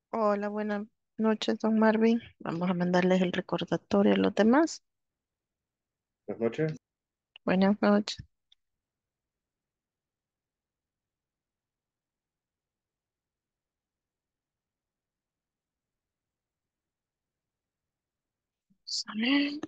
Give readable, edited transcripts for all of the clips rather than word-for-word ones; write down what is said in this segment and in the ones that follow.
Hola, buenas noches, don Marvin. Vamos a mandarles el recordatorio a los demás. Buenas noches. Buenas noches. Vamos a ver.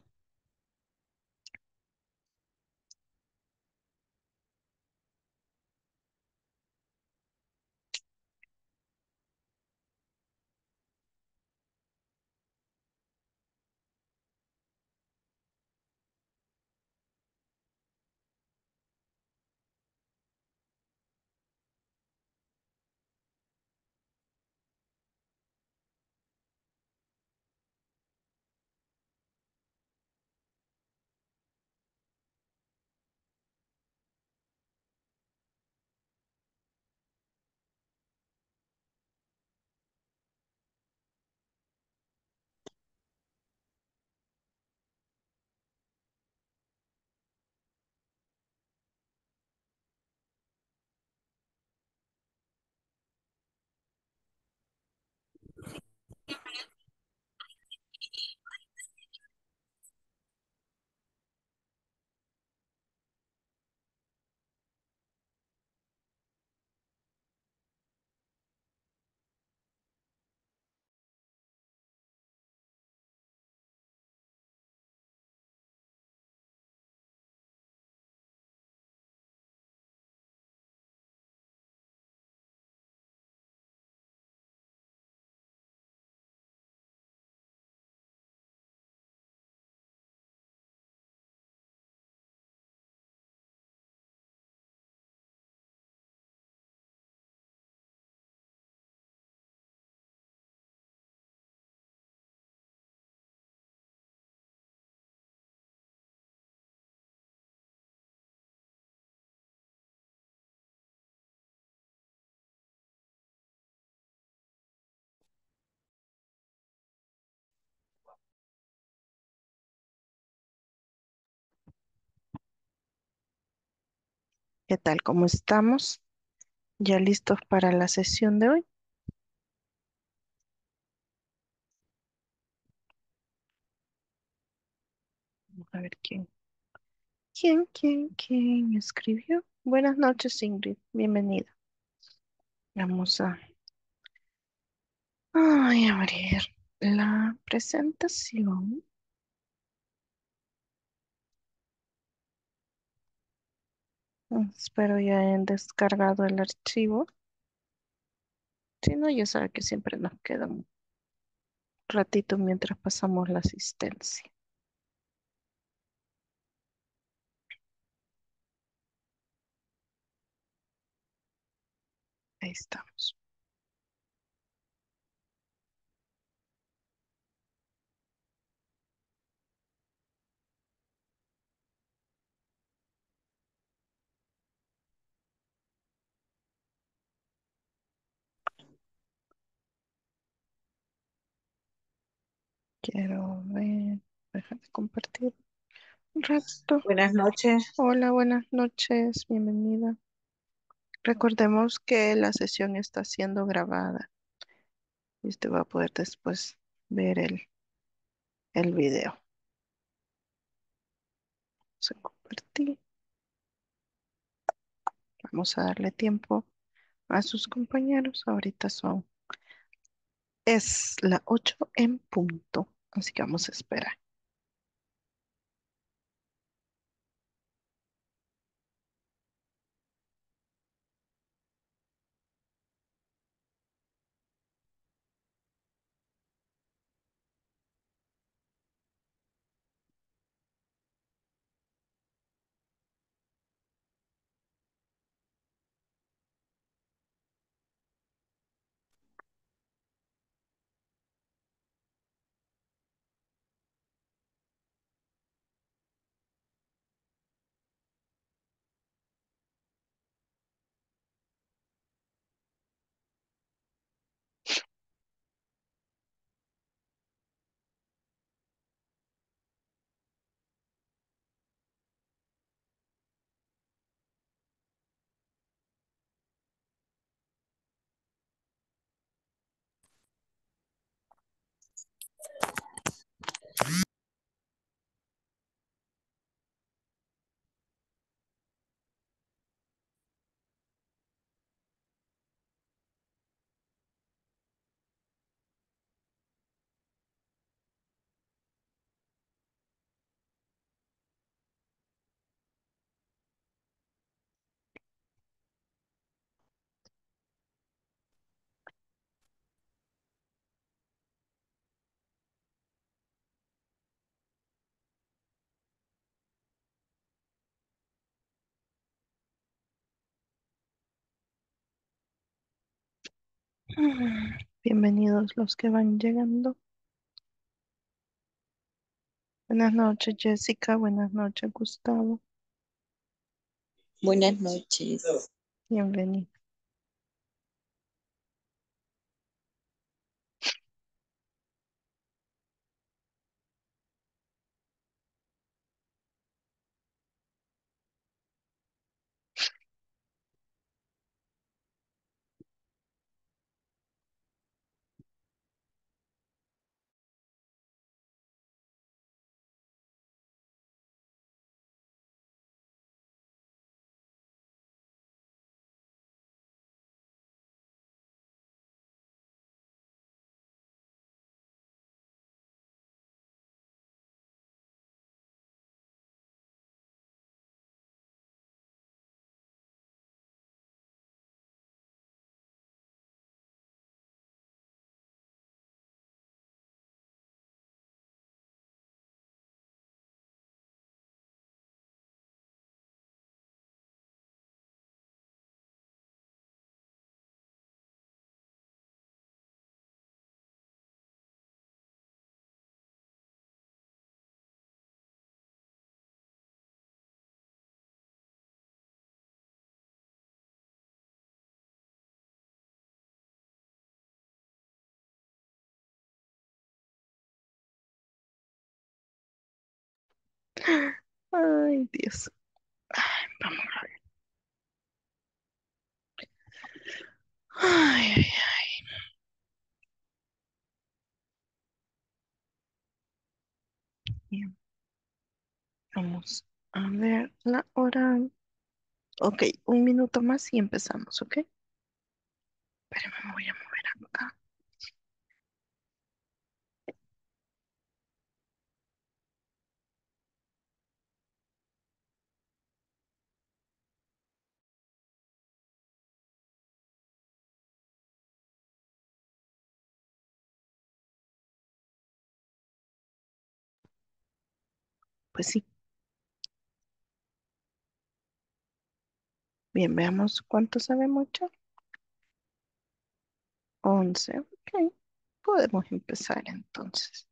¿Qué tal? ¿Cómo estamos? ¿Ya listos para la sesión de hoy? Vamos a ver quién escribió. Buenas noches, Ingrid. Bienvenida. Vamos a abrir la presentación. Espero ya hayan descargado el archivo. Si no, ya sabe que siempre nos queda un ratito mientras pasamos la asistencia. Ahí estamos. Quiero ver, déjame compartir un rato. Buenas noches. Hola, buenas noches, bienvenida. Recordemos que la sesión está siendo grabada y usted va a poder después ver el video. Vamos a compartir. Vamos a darle tiempo a sus compañeros. Ahorita es la 8 en punto, así que vamos a esperar. Bienvenidos los que van llegando. Buenas noches, Jessica. Buenas noches, Gustavo. Buenas noches. Bienvenido. Ay, Dios. Ay, vamos a ver. Ay, ay, bien. Vamos a ver la hora. Ok, un minuto más y empezamos, ¿ok? Pero me voy a mover acá. Pues sí. Bien, veamos cuánto sabemos ya. 11. Ok. Podemos empezar entonces.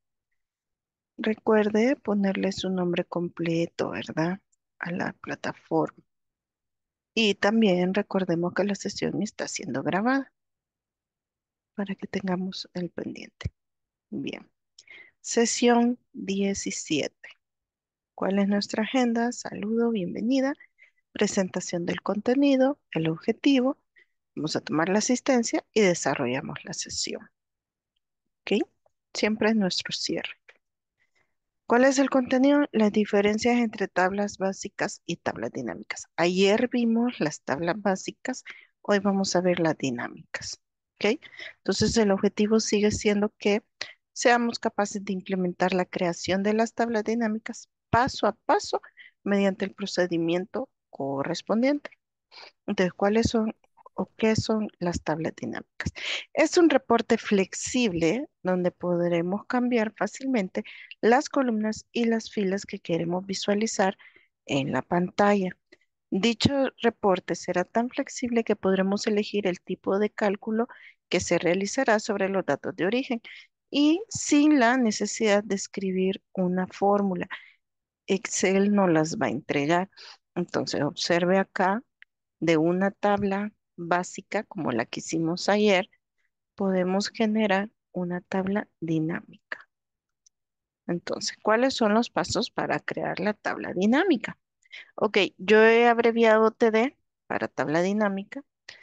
Recuerde ponerle su nombre completo, ¿verdad? A la plataforma. Y también recordemos que la sesión está siendo grabada para que tengamos el pendiente. Bien. Sesión 17. ¿Cuál es nuestra agenda? Saludo, bienvenida, presentación del contenido, el objetivo. Vamos a tomar la asistencia y desarrollamos la sesión. ¿Ok? Siempre es nuestro cierre. ¿Cuál es el contenido? Las diferencias entre tablas básicas y tablas dinámicas. Ayer vimos las tablas básicas, hoy vamos a ver las dinámicas. ¿Ok? Entonces el objetivo sigue siendo que seamos capaces de implementar la creación de las tablas dinámicas paso a paso mediante el procedimiento correspondiente. Entonces, ¿cuáles son o qué son las tablas dinámicas? Es un reporte flexible donde podremos cambiar fácilmente las columnas y las filas que queremos visualizar en la pantalla. Dicho reporte será tan flexible que podremos elegir el tipo de cálculo que se realizará sobre los datos de origen y sin la necesidad de escribir una fórmula. Excel nos las va a entregar. Entonces, observe acá de una tabla básica como la que hicimos ayer, podemos generar una tabla dinámica. Entonces, ¿cuáles son los pasos para crear la tabla dinámica? Ok, yo he abreviado TD para tabla dinámica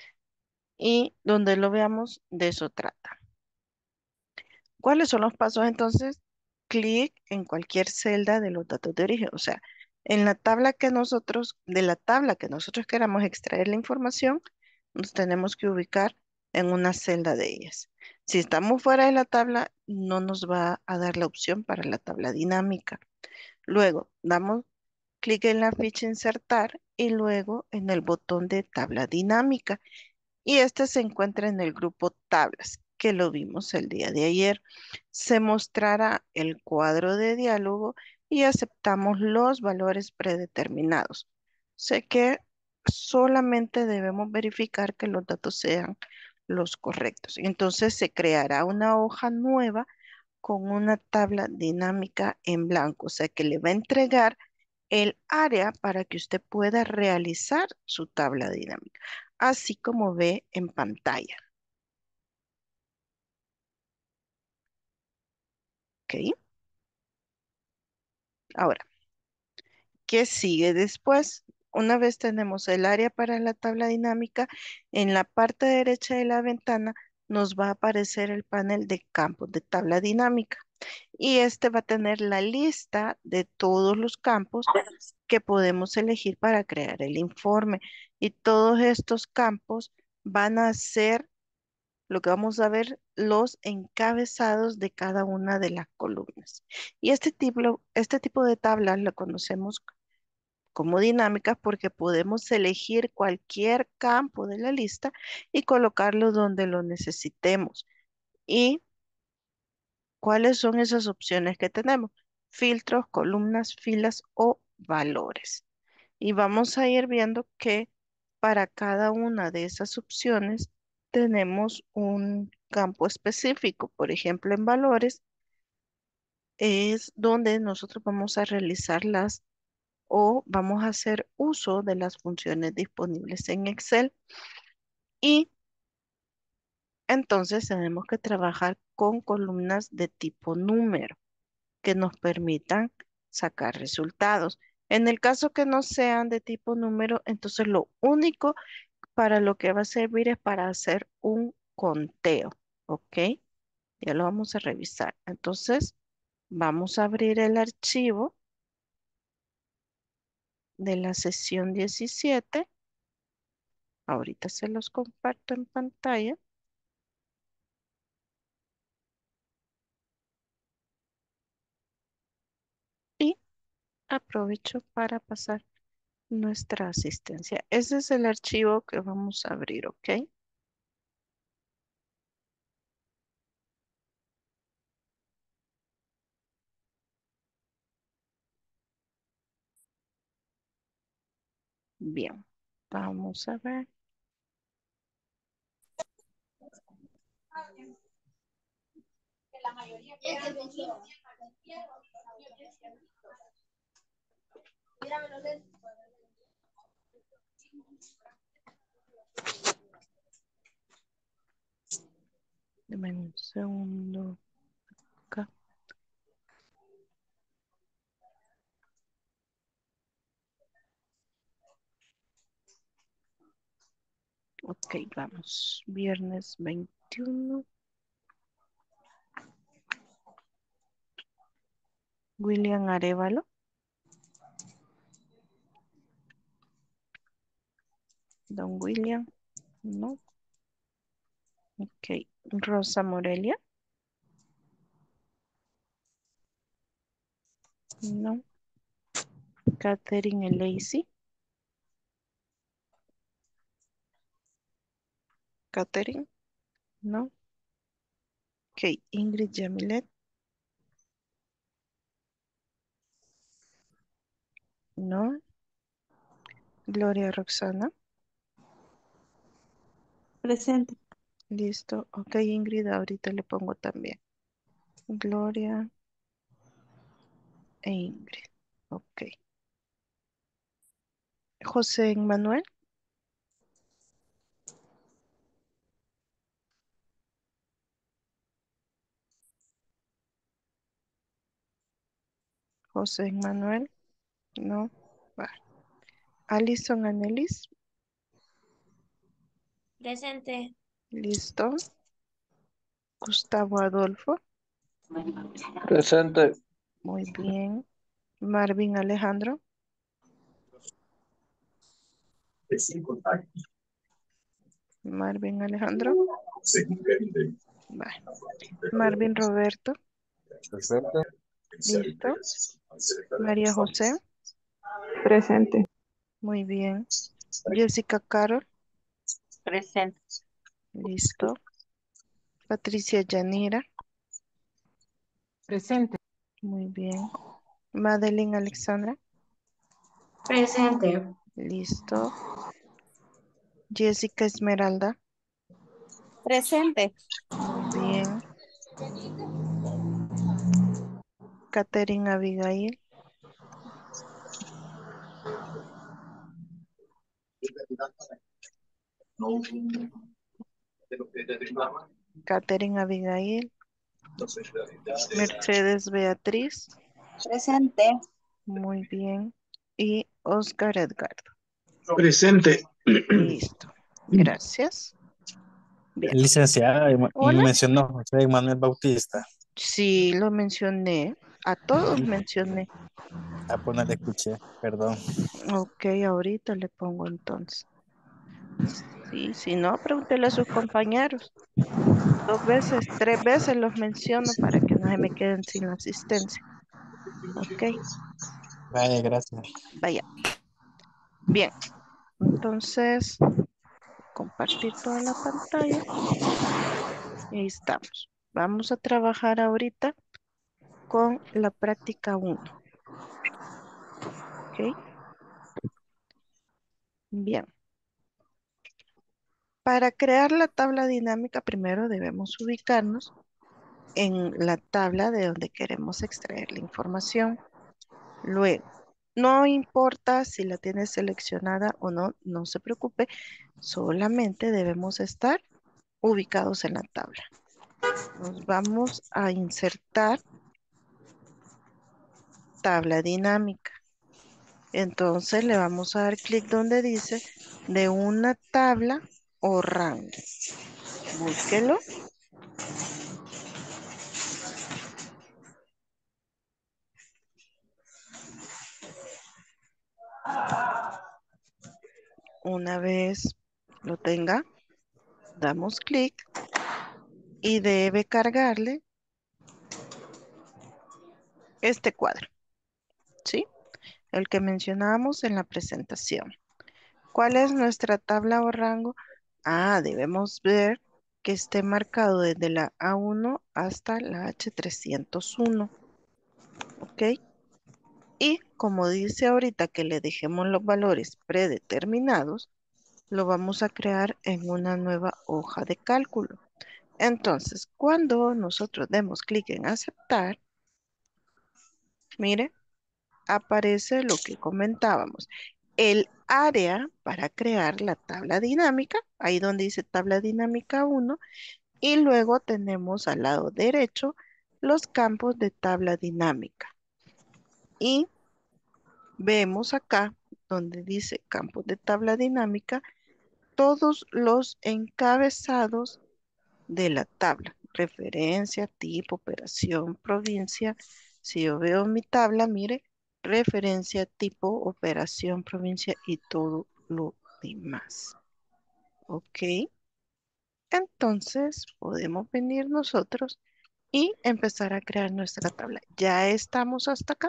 y donde lo veamos, de eso trata. ¿Cuáles son los pasos entonces? Clic en cualquier celda de los datos de origen, o sea, en la tabla que nosotros, de la tabla que nosotros queramos extraer la información, nos tenemos que ubicar en una celda de ellas. Si estamos fuera de la tabla, no nos va a dar la opción para la tabla dinámica. Luego, damos clic en la ficha insertar y luego en el botón de tabla dinámica y este se encuentra en el grupo tablas, que lo vimos el día de ayer. Se mostrará el cuadro de diálogo y aceptamos los valores predeterminados. Sé que solamente debemos verificar que los datos sean los correctos. Entonces se creará una hoja nueva con una tabla dinámica en blanco, o sea que le va a entregar el área para que usted pueda realizar su tabla dinámica, así como ve en pantalla. ¿Ok? Ahora, ¿qué sigue después? Una vez tenemos el área para la tabla dinámica, en la parte derecha de la ventana nos va a aparecer el panel de campos de tabla dinámica y este va a tener la lista de todos los campos que podemos elegir para crear el informe. Y todos estos campos van a ser lo que vamos a ver, los encabezados de cada una de las columnas. Y este tipo de tablas la conocemos como dinámicas porque podemos elegir cualquier campo de la lista y colocarlo donde lo necesitemos. ¿Y cuáles son esas opciones que tenemos? Filtros, columnas, filas o valores. Y vamos a ir viendo que para cada una de esas opciones tenemos un campo específico. Por ejemplo, en valores es donde nosotros vamos a realizar las o vamos a hacer uso de las funciones disponibles en Excel y entonces tenemos que trabajar con columnas de tipo número que nos permitan sacar resultados. En el caso que no sean de tipo número, entonces lo único para lo que va a servir es para hacer un conteo, ¿ok? Ya lo vamos a revisar. Entonces, vamos a abrir el archivo de la sesión 17. Ahorita se los comparto en pantalla y aprovecho para pasar nuestra asistencia. Ese es el archivo que vamos a abrir, ¿ok? Bien, vamos a ver. Deme un segundo acá. Ok, vamos. Viernes 21. William Arevalo. Don William. No. Ok. Rosa Morelia. No. Catherine Lacey. Catherine. No. Ok. Ingrid Yamilet. No. Gloria Roxana. Presente. Listo. Ok, Ingrid, ahorita le pongo también. Gloria e Ingrid. Ok. José Manuel. José Manuel. No. Va. Alison Anelis. Presente. Listo. Gustavo Adolfo. Presente. Muy bien. Marvin Alejandro. Marvin Alejandro. Va. Marvin Roberto. Presente. Listo. María José. Presente. Muy bien. Jessica Carol. Presente. Listo. Patricia Yanira. Presente. Muy bien. Madeline Alexandra. Presente. Listo. Jessica Esmeralda. Presente. Muy bien. Catherine Abigail. Catherine Abigail. Mercedes Beatriz. Presente. Muy bien. Y Oscar Edgardo. Presente. Listo. Gracias. Bien. Licenciada, y Hola. mencionó José Manuel Bautista. Sí, lo mencioné. A todos mencioné. A ponerle escuché, perdón. Ok, ahorita le pongo entonces. Sí, si no, pregúntele a sus compañeros. 2 veces, 3 veces los menciono para que no se me queden sin la asistencia. Ok, Vaya, gracias. vaya. Bien, entonces compartir toda la pantalla y ahí estamos. Vamos a trabajar ahorita con la práctica 1. Ok, bien. Para crear la tabla dinámica, primero debemos ubicarnos en la tabla de donde queremos extraer la información. Luego, no importa si la tienes seleccionada o no, no se preocupe, solamente debemos estar ubicados en la tabla. Nos vamos a insertar tabla dinámica. Entonces le vamos a dar clic donde dice de una tabla o rango. Búsquelo. Una vez lo tenga, damos clic y debe cargarle este cuadro, ¿sí? El que mencionábamos en la presentación. ¿Cuál es nuestra tabla o rango? Ah, debemos ver que esté marcado desde la A1 hasta la H301. ¿Ok? Y como dice ahorita que le dejemos los valores predeterminados, lo vamos a crear en una nueva hoja de cálculo. Entonces, cuando nosotros demos clic en aceptar, mire, aparece lo que comentábamos. El área para crear la tabla dinámica, ahí donde dice tabla dinámica 1, y luego tenemos al lado derecho los campos de tabla dinámica. Y vemos acá donde dice campos de tabla dinámica, todos los encabezados de la tabla. Referencia, tipo, operación, provincia. Si yo veo mi tabla, mire, referencia, tipo, operación, provincia y todo lo demás. ¿Ok? Entonces podemos venir nosotros y empezar a crear nuestra tabla. ¿Ya estamos hasta acá?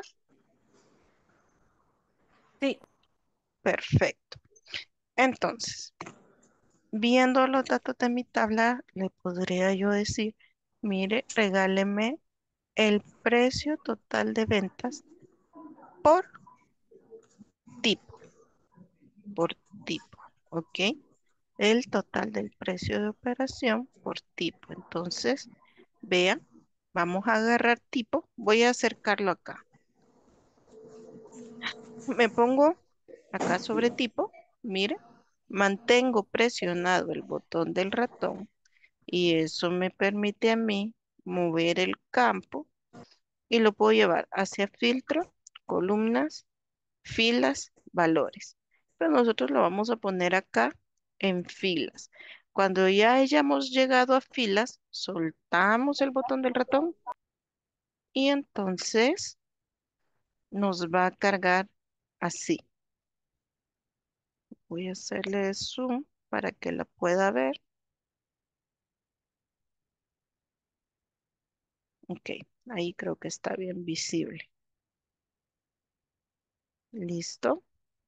Sí. Perfecto. Entonces, viendo los datos de mi tabla, le podría yo decir, mire, regáleme el precio total de ventas por tipo, por tipo, ¿ok? El total del precio de operación por tipo. Entonces, vean, vamos a agarrar tipo, voy a acercarlo acá. Me pongo acá sobre tipo, mire, mantengo presionado el botón del ratón y eso me permite a mí mover el campo y lo puedo llevar hacia filtro, columnas, filas, valores. Pero nosotros lo vamos a poner acá en filas. Cuando ya hayamos llegado a filas, soltamos el botón del ratón y entonces nos va a cargar así. Voy a hacerle zoom para que la pueda ver. Ok, ahí creo que está bien visible. Listo.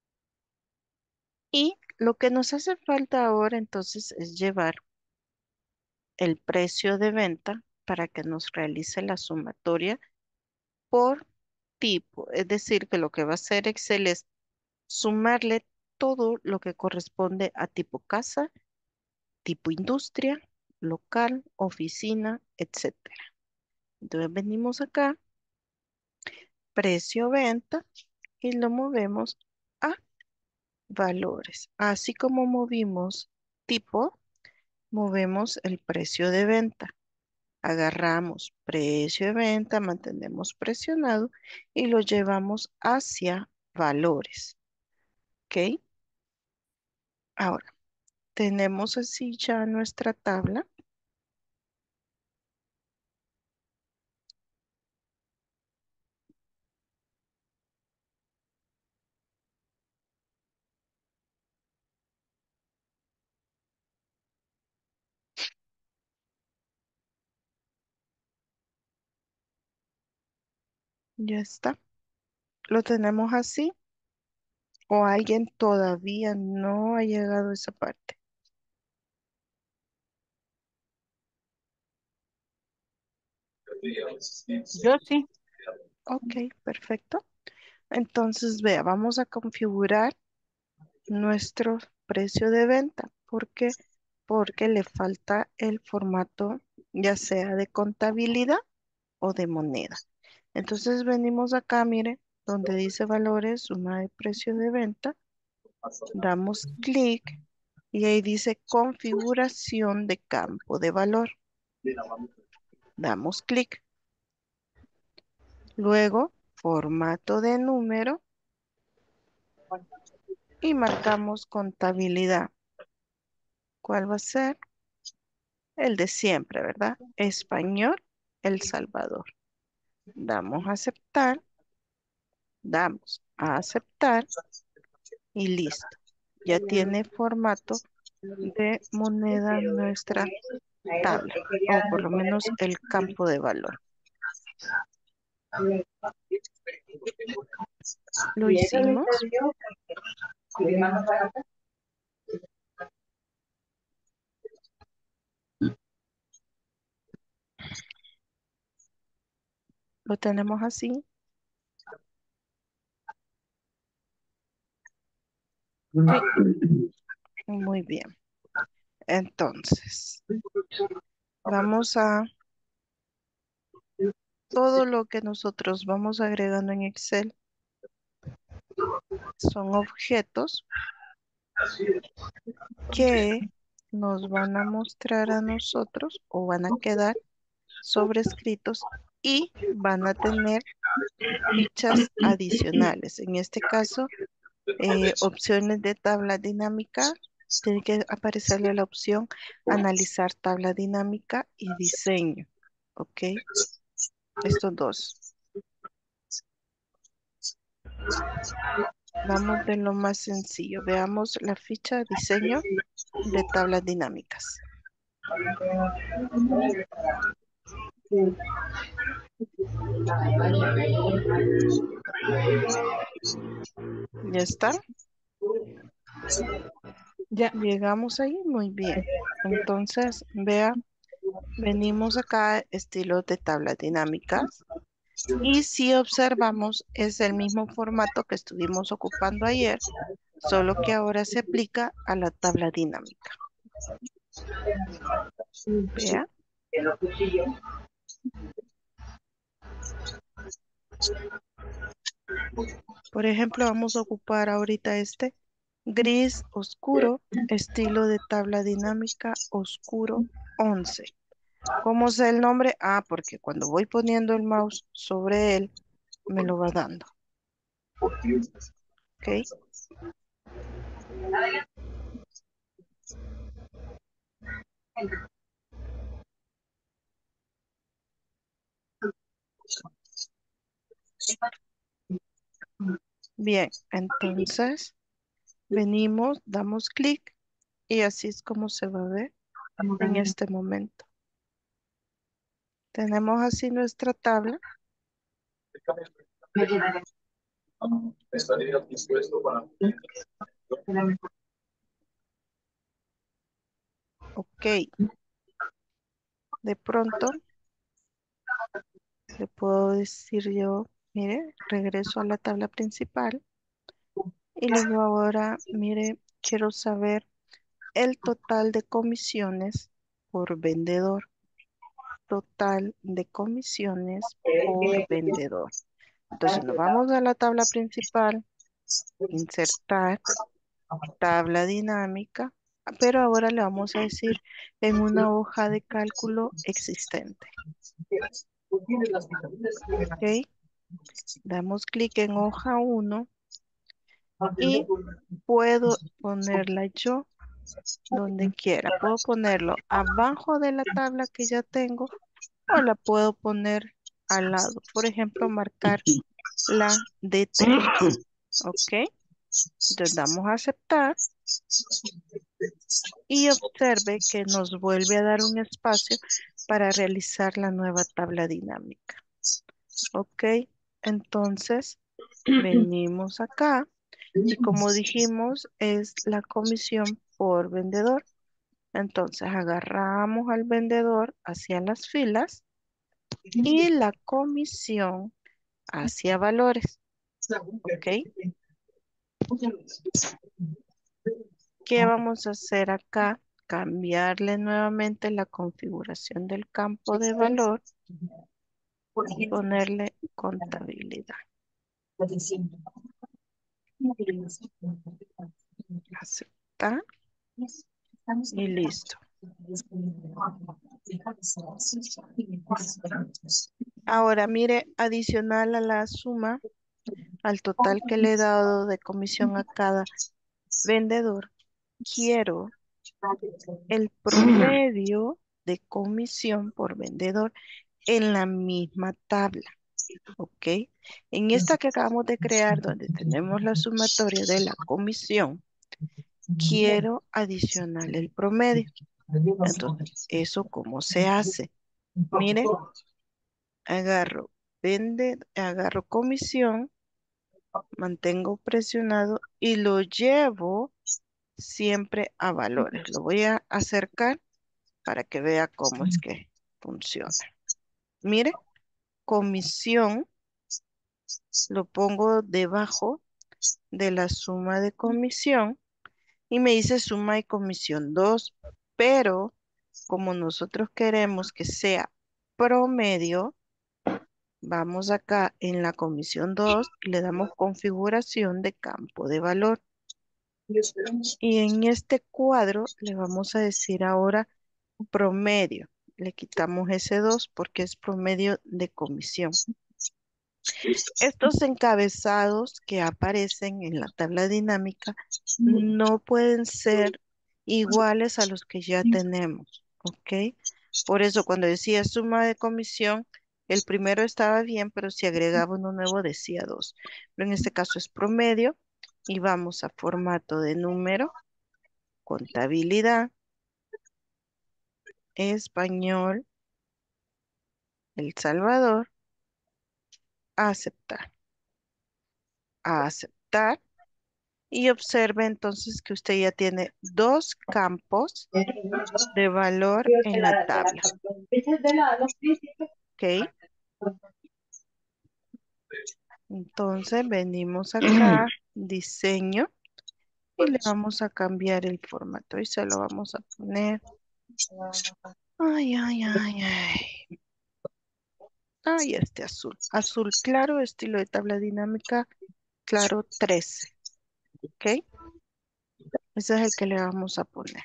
Y lo que nos hace falta ahora entonces es llevar el precio de venta para que nos realice la sumatoria por tipo. Es decir, que lo que va a hacer Excel es sumarle todo lo que corresponde a tipo casa, tipo industria local, oficina, etcétera. Entonces venimos acá, precio venta, y lo movemos a valores. Así como movimos tipo, movemos el precio de venta. Agarramos precio de venta, mantenemos presionado y lo llevamos hacia valores. ¿Ok? Ahora, tenemos así ya nuestra tabla. Ya está. Lo tenemos así o alguien todavía no ha llegado a esa parte. Yo sí. Ok, perfecto. Entonces, vea, vamos a configurar nuestro precio de venta. ¿Por qué? Porque le falta el formato ya sea de contabilidad o de moneda. Entonces venimos acá, mire, donde dice valores, suma de precio de venta, damos clic y ahí dice configuración de campo de valor. Damos clic. Luego, formato de número y marcamos contabilidad. ¿Cuál va a ser? El de siempre, ¿verdad? Español, El Salvador. Damos a aceptar, damos a aceptar y listo. Ya tiene formato de moneda nuestra tabla, o por lo menos el campo de valor. Lo hicimos. Lo tenemos así. Sí. Muy bien. Entonces, vamos a todo lo que nosotros vamos agregando en Excel son objetos que nos van a mostrar a nosotros o van a quedar sobrescritos y van a tener fichas adicionales. En este caso, opciones de tabla dinámica, tiene que aparecerle la opción analizar tabla dinámica y diseño. ¿Ok? Estos dos. Vamos de lo más sencillo. Veamos la ficha diseño de tablas dinámicas. ¿Ya está? Ya. Llegamos ahí, muy bien. Entonces, vea, venimos acá, estilo de tablas dinámicas. Y si observamos, es el mismo formato que estuvimos ocupando ayer, solo que ahora se aplica a la tabla dinámica. Vea, por ejemplo, vamos a ocupar ahorita este gris oscuro, estilo de tabla dinámica oscuro 11. ¿Cómo sé el nombre? Ah, porque cuando voy poniendo el mouse sobre él, me lo va dando. ¿Ok? Bien, entonces venimos, damos clic y así es como se va a ver en este momento. Tenemos así nuestra tabla. Estaría dispuesto para... Ok, de pronto le puedo decir yo, mire, regreso a la tabla principal y le digo ahora, mire, quiero saber el total de comisiones por vendedor. Total de comisiones por vendedor. Entonces nos vamos a la tabla principal, insertar, tabla dinámica, pero ahora le vamos a decir en una hoja de cálculo existente. ¿Ok? Damos clic en hoja 1 y puedo ponerla yo donde quiera. Puedo ponerlo abajo de la tabla que ya tengo o la puedo poner al lado. Por ejemplo, marcar la D3. ¿Ok? Entonces damos a aceptar y observe que nos vuelve a dar un espacio para realizar la nueva tabla dinámica. ¿Ok? Entonces venimos acá y como dijimos es la comisión por vendedor. Entonces agarramos al vendedor hacia las filas y la comisión hacia valores. ¿Ok? ¿Qué vamos a hacer acá? Cambiarle nuevamente la configuración del campo de valor y ponerle contabilidad. Aceptar y listo. Ahora mire, adicional a la suma, al total que le he dado de comisión a cada vendedor, quiero el promedio de comisión por vendedor en la misma tabla. ¿Ok? En esta que acabamos de crear, donde tenemos la sumatoria de la comisión, quiero adicionar el promedio. Entonces, ¿eso cómo se hace? Mire, agarro comisión, mantengo presionado y lo llevo siempre a valores. Lo voy a acercar para que vea cómo es que funciona. Mire, comisión lo pongo debajo de la suma de comisión y me dice suma y comisión 2, pero como nosotros queremos que sea promedio, vamos acá en la comisión 2 y le damos configuración de campo de valor. Y en este cuadro le vamos a decir ahora promedio. Le quitamos ese 2 porque es promedio de comisión. Estos encabezados que aparecen en la tabla dinámica no pueden ser iguales a los que ya tenemos, ¿ok? Por eso cuando decía suma de comisión, el primero estaba bien, pero si agregaba uno nuevo decía 2. Pero en este caso es promedio y vamos a formato de número, contabilidad, español, El Salvador, aceptar, aceptar. Y observe entonces que usted ya tiene dos campos de valor en la tabla. ¿Ok? Entonces venimos acá, diseño, y le vamos a cambiar el formato y se lo vamos a poner. Ay, ay, ay, ay. Ay, este azul. Azul claro, estilo de tabla dinámica, claro 13. ¿Ok? Ese es el que le vamos a poner.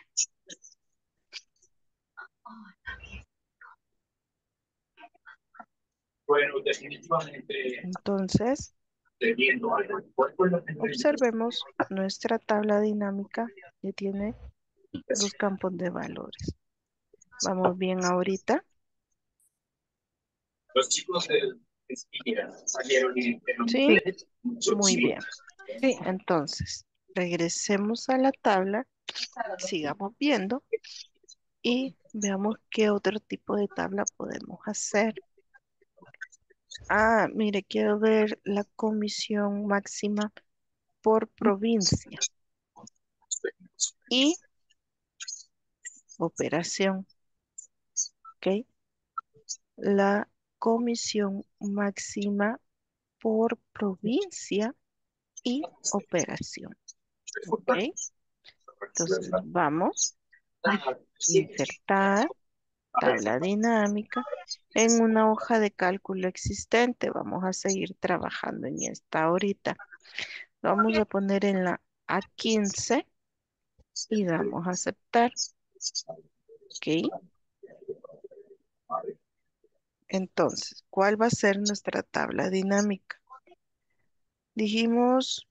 Bueno, definitivamente, Entonces, teniendo algo en cuerpo, lo tengo en observemos nuestra tabla dinámica que tiene dos campos de valores. Vamos bien ahorita. Los chicos de Espira salieron y dijeron, ¿Sí? Sí, Muy bien. sí. Entonces, regresemos a la tabla, sigamos viendo y veamos qué otro tipo de tabla podemos hacer. Ah, mire, quiero ver la comisión máxima por provincia y operación, ¿ok? La comisión máxima por provincia y operación, ¿ok? Entonces, vamos Insertar tabla dinámica en una hoja de cálculo existente. Vamos a seguir trabajando en esta ahorita. Lo vamos a poner en la A15 y damos a aceptar. ¿Ok? Entonces, ¿cuál va a ser nuestra tabla dinámica? Dijimos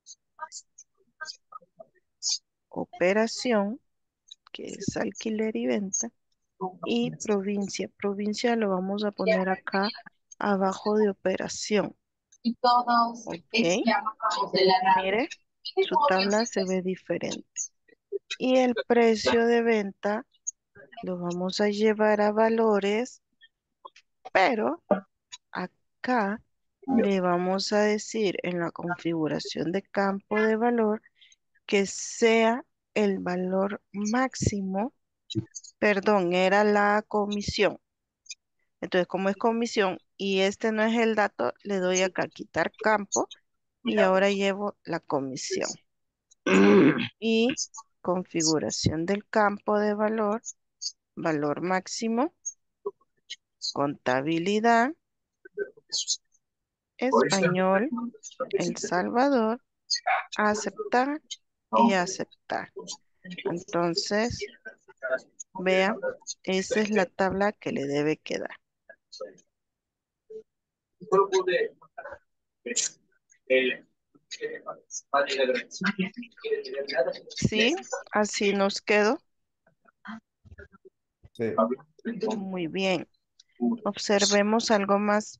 operación, que es alquiler y venta, y provincia. Provincia lo vamos a poner acá abajo de operación. Y todos ¿Ok? exclamamos de la nada. Mire, su tabla se ve diferente. Y el precio de venta lo vamos a llevar a valores, pero acá le vamos a decir en la configuración de campo de valor que sea el valor máximo, perdón, era la comisión. Entonces, como es comisión y este no es el dato, le doy acá a quitar campo y ahora llevo la comisión. Y configuración del campo de valor, valor máximo, contabilidad, español, El Salvador, aceptar y aceptar. Entonces, vea, esa es la tabla que le debe quedar. Sí, así nos quedó. Sí. Muy bien. Observemos algo más.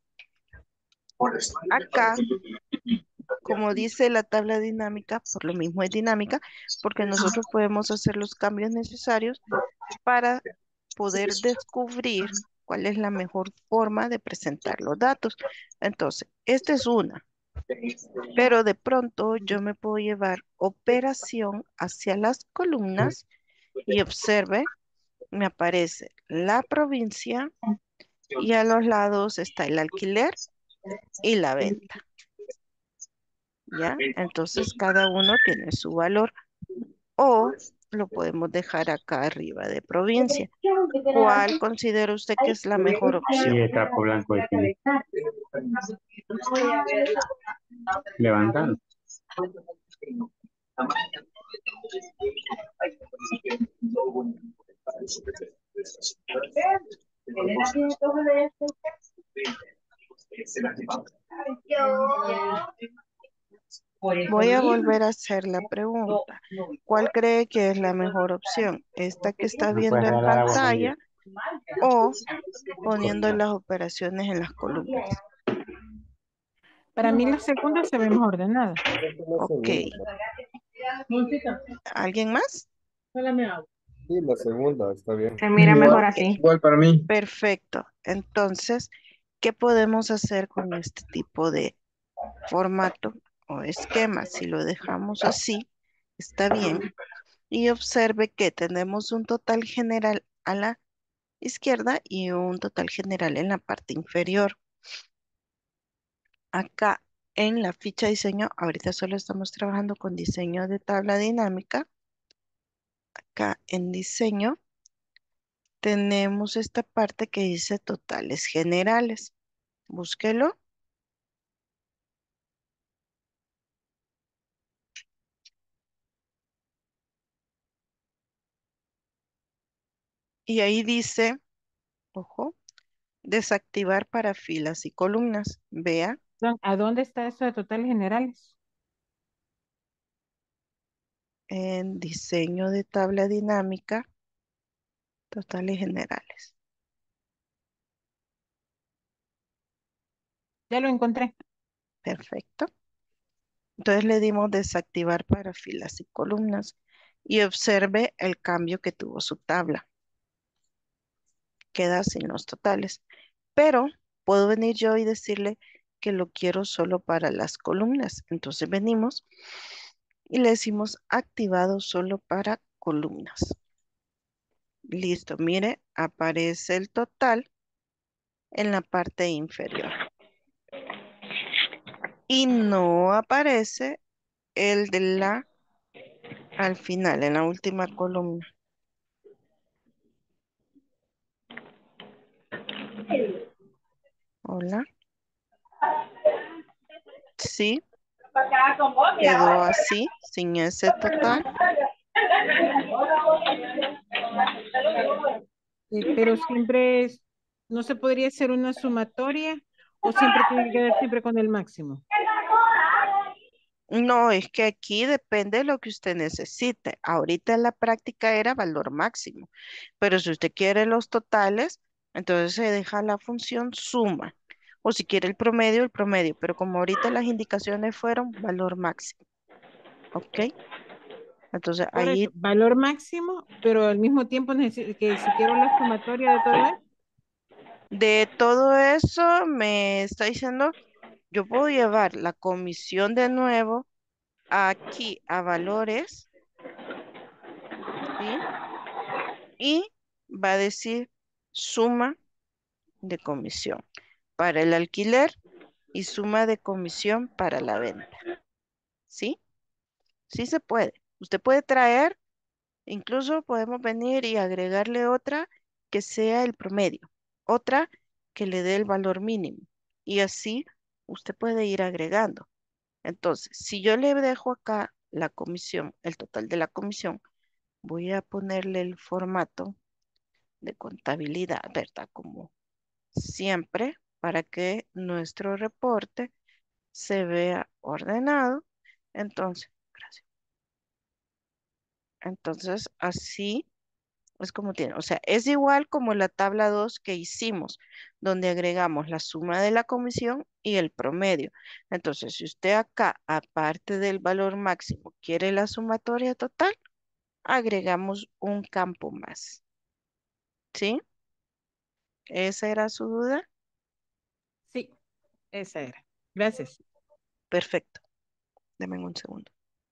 Acá, como dice la tabla dinámica, por lo mismo es dinámica, porque nosotros podemos hacer los cambios necesarios para poder descubrir cuál es la mejor forma de presentar los datos. Entonces, esta es una, pero de pronto yo me puedo llevar operación hacia las columnas y observe, me aparece la provincia y a los lados está el alquiler y la venta. ¿Ya? Entonces cada uno tiene su valor o lo podemos dejar acá arriba de provincia. ¿Cuál considera usted que es la mejor Sí, opción? está por blanco de que levantando. Voy a volver a hacer la pregunta. ¿Cuál cree que es la mejor opción? ¿Esta que está ¿Me viendo puedes en regalar agua con hielo? pantalla o poniendo las operaciones en las columnas? Para mí la segunda se ve más ordenada. La Ok. segunda. ¿Alguien más? Sí, la segunda, está bien. Se mira mejor Ok, así. Igual para mí. perfecto. Entonces, ¿qué podemos hacer con este tipo de formato o esquema? Si lo dejamos así, está bien. Y observe que tenemos un total general a la izquierda y un total general en la parte inferior. Acá en la ficha de diseño, ahorita solo estamos trabajando con diseño de tabla dinámica. Acá en diseño tenemos esta parte que dice totales generales. Búsquelo. Y ahí dice, ojo, desactivar para filas y columnas. Vea, ¿A dónde está eso de totales generales? en diseño de tabla dinámica, totales generales. Ya lo encontré. Perfecto. Entonces le dimos desactivar para filas y columnas y observe el cambio que tuvo su tabla. Queda sin los totales. Pero puedo venir yo y decirle que lo quiero solo para las columnas. Entonces venimos y le decimos activado solo para columnas. Listo, mire, aparece el total en la parte inferior. Y no aparece el de la al final, en la última columna. Hola. Sí, quedó así, sin ese total. Pero siempre no se podría hacer una sumatoria o siempre tiene que quedar siempre con el máximo. No, es que aquí depende de lo que usted necesite. Ahorita en la práctica era valor máximo, pero si usted quiere los totales, entonces se deja la función suma. O si quiere el promedio, pero como ahorita las indicaciones fueron valor máximo, ¿ok? Entonces Por eso, ahí valor máximo, pero al mismo tiempo que si quiero la sumatoria de todo eso. de todo eso me está diciendo, yo puedo llevar la comisión de nuevo aquí a valores, ¿sí? Y va a decir suma de comisión para el alquiler y suma de comisión para la venta. ¿Sí? Sí se puede. Usted puede traer, incluso podemos venir y agregarle otra que sea el promedio, otra que le dé el valor mínimo. Y así usted puede ir agregando. Entonces, si yo le dejo acá la comisión, el total de la comisión, voy a ponerle el formato de contabilidad, ¿verdad? Como siempre, para que nuestro reporte se vea ordenado. Entonces, gracias. Entonces, así es como tiene. O sea, es igual como la tabla 2 que hicimos, donde agregamos la suma de la comisión y el promedio. Entonces, si usted acá, aparte del valor máximo, quiere la sumatoria total, agregamos un campo más. ¿Sí? ¿Esa era su duda? Sí, esa era. Gracias. Perfecto. Deme un segundo.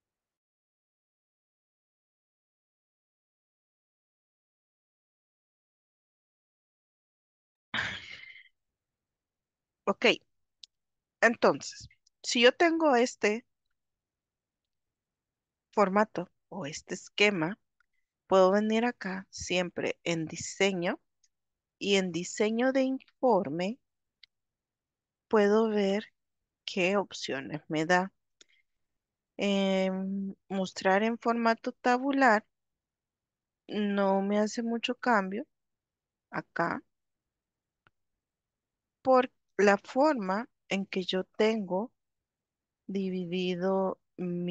Ok, entonces, si yo tengo este formato o este esquema, puedo venir acá siempre en diseño y en diseño de informe puedo ver qué opciones me da. Mostrar en formato tabular no me hace mucho cambio acá por la forma en que yo tengo dividido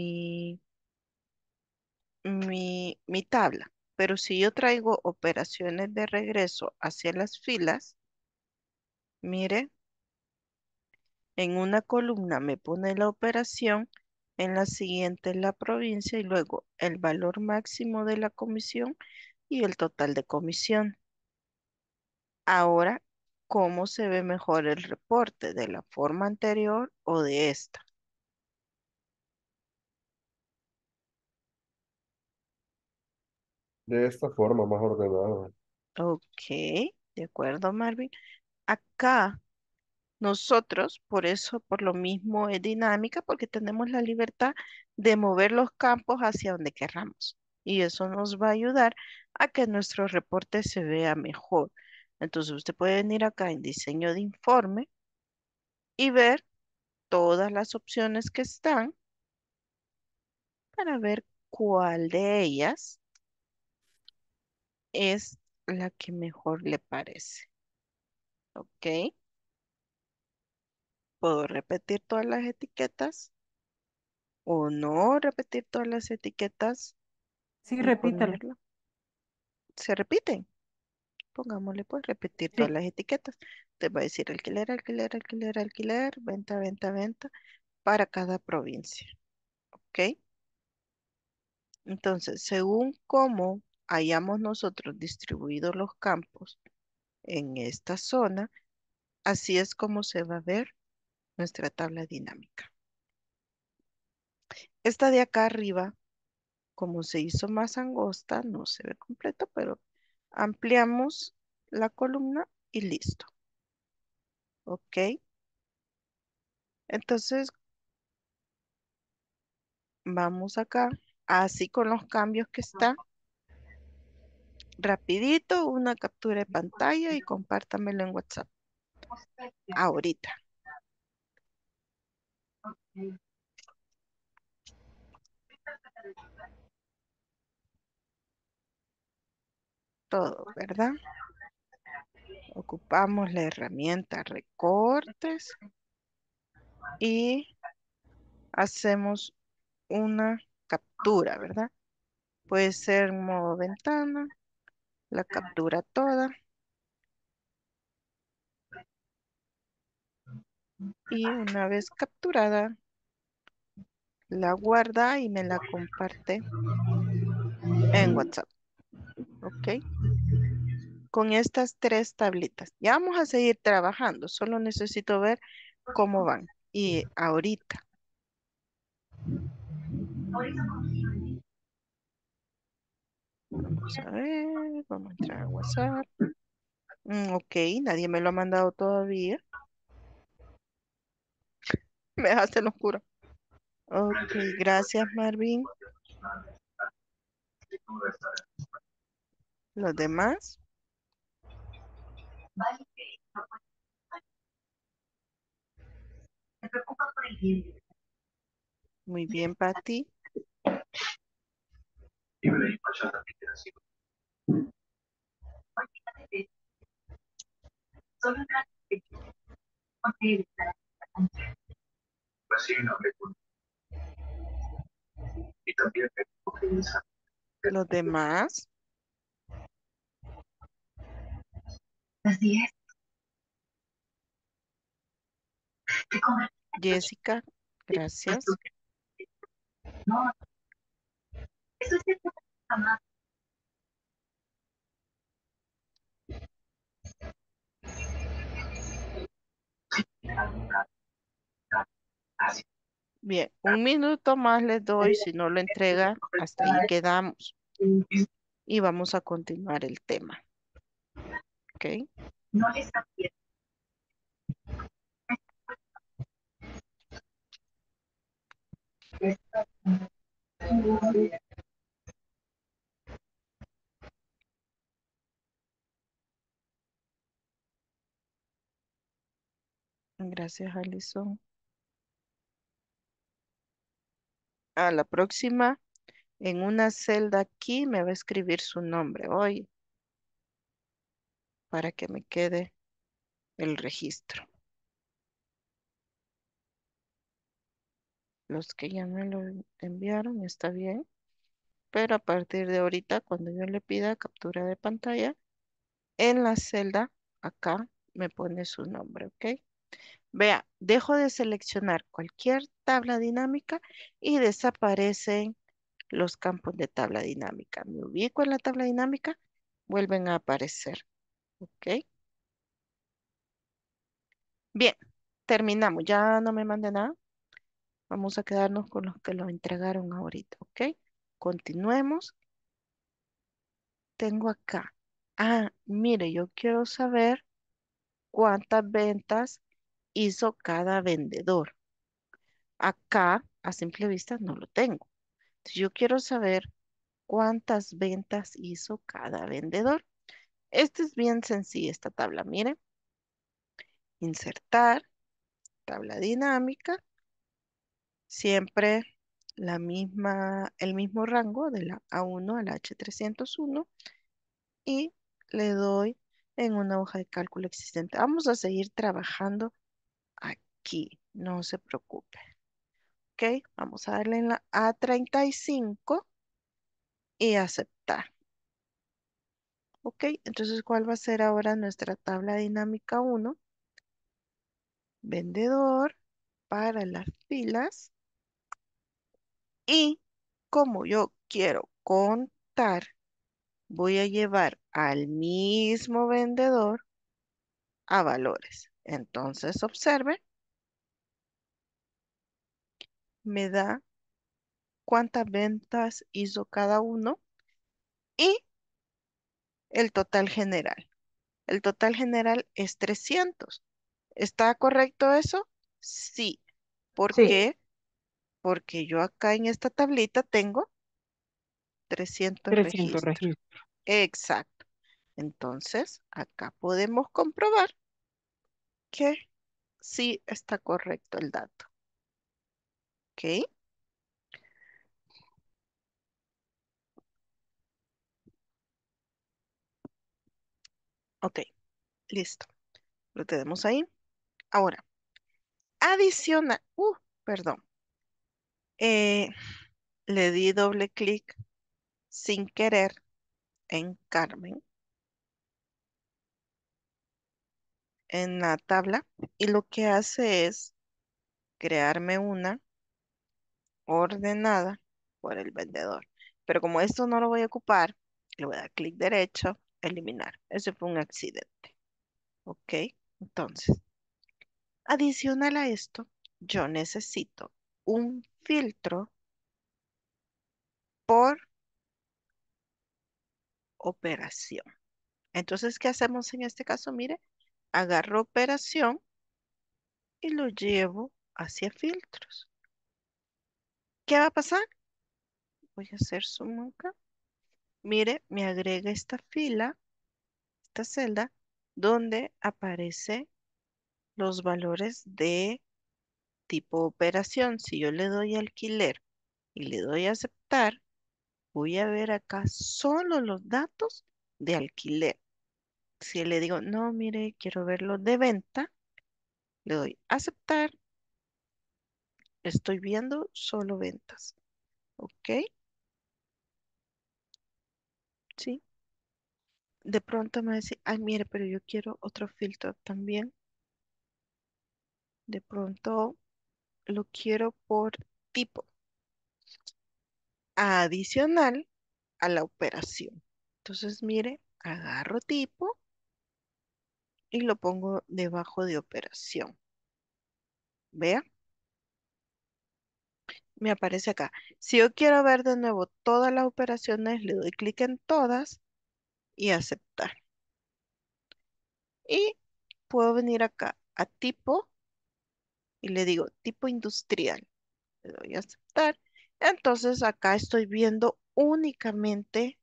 mi tabla. Pero si yo traigo operaciones de regreso hacia las filas, mire, en una columna me pone la operación, en la siguiente la provincia y luego el valor máximo de la comisión y el total de comisión. Ahora, ¿cómo se ve mejor el reporte? ¿De la forma anterior o de esta? De esta forma, más ordenado. Ok, de acuerdo, Marvin. Acá nosotros, por eso, por lo mismo es dinámica, porque tenemos la libertad de mover los campos hacia donde querramos. Y eso nos va a ayudar a que nuestro reporte se vea mejor. Entonces, usted puede venir acá en diseño de informe y ver todas las opciones que están para ver cuál de ellas es la que mejor le parece. ¿Ok? Puedo repetir todas las etiquetas o no repetir todas las etiquetas Sí, y repítalo. ponerlo. Se repiten. Pongámosle pues repetir todas Sí. las etiquetas. Te va a decir alquiler, alquiler, alquiler, alquiler, venta, venta, venta para cada provincia. ¿Ok? Entonces, según cómo hayamos nosotros distribuido los campos en esta zona, así es como se va a ver nuestra tabla dinámica. Esta de acá arriba, como se hizo más angosta, no se ve completo, pero ampliamos la columna y listo. ¿Ok? Entonces, vamos acá, así con los cambios que está. Rapidito, una captura de pantalla y compártamelo en WhatsApp. ahorita. Todo, ¿verdad? Ocupamos la herramienta recortes y hacemos una captura, ¿verdad? Puede ser en modo ventana, la captura toda y una vez capturada la guarda y me la comparte en WhatsApp, ¿ok? Con estas tres tablitas. Ya vamos a seguir trabajando, solo necesito ver cómo van. Y ahorita, vamos a ver, vamos a entrar a WhatsApp. Ok, nadie me lo ha mandado todavía. Me dejaste en oscuro. Ok, gracias Marvin. Los demás, muy bien, Patti. Los demás, Jessica, gracias. Bien, un minuto más les doy, si no lo entrega, hasta ahí quedamos. Y vamos a continuar el tema, ¿ok? Gracias, Alison. A la próxima, en una celda aquí, me va a escribir su nombre hoy para que me quede el registro. Los que ya me lo enviaron, está bien. Pero a partir de ahorita, cuando yo le pida captura de pantalla, en la celda, acá, me pone su nombre, ¿ok? Vea, dejo de seleccionar cualquier tabla dinámica y desaparecen los campos de tabla dinámica. Me ubico en la tabla dinámica, vuelven a aparecer, ¿ok? Bien, terminamos. Ya no me mande nada. Vamos a quedarnos con los que lo entregaron ahorita, ¿ok? Continuemos. Tengo acá. Ah, mire, yo quiero saber cuántas ventas hizo cada vendedor. Acá, a simple vista, no lo tengo. Entonces, yo quiero saber cuántas ventas hizo cada vendedor. Este es bien sencilla, esta tabla. Mire, insertar, tabla dinámica, siempre el mismo rango de la A1 a la H301 y le doy en una hoja de cálculo existente. Vamos a seguir trabajando aquí, no se preocupe. Ok, vamos a darle en la A35 y aceptar. Ok, entonces, ¿cuál va a ser ahora nuestra tabla dinámica 1? Vendedor para las filas. Y como yo quiero contar, voy a llevar al mismo vendedor a valores. Entonces, observe, me da cuántas ventas hizo cada uno y el total general. El total general es 300. ¿Está correcto eso? Sí. ¿Por Sí, qué? Porque yo acá en esta tablita tengo 300 300 registros. registros. Exacto. Entonces, acá podemos comprobar que sí está correcto el dato. ¿Ok? Ok, listo. Lo tenemos ahí. Ahora, adiciona, perdón. Eh, le di doble clic sin querer en Carmen en la tabla y lo que hace es crearme una ordenada por el vendedor. Pero como esto no lo voy a ocupar, le voy a dar clic derecho, eliminar. Ese fue un accidente. ¿Ok? Entonces, adicional a esto, yo necesito un filtro por operación. Entonces, ¿qué hacemos en este caso? Mire, agarro operación y lo llevo hacia filtros. ¿Qué va a pasar? Voy a hacer zoom acá. Mire, me agrega esta fila, esta celda, donde aparece los valores de tipo operación. Si yo le doy alquiler y le doy a aceptar, voy a ver acá solo los datos de alquiler. Si le digo, no, mire, quiero ver los de venta, le doy aceptar, estoy viendo solo ventas. ¿Ok? Sí. De pronto me va a decir, ay, mire, pero yo quiero otro filtro también. De pronto lo quiero por tipo, adicional a la operación. Entonces, mire, agarro tipo y lo pongo debajo de operación. Vea, me aparece acá. Si yo quiero ver de nuevo todas las operaciones, le doy clic en todas y aceptar. Y puedo venir acá a tipo y le digo tipo industrial. Le doy a aceptar. Entonces acá estoy viendo únicamente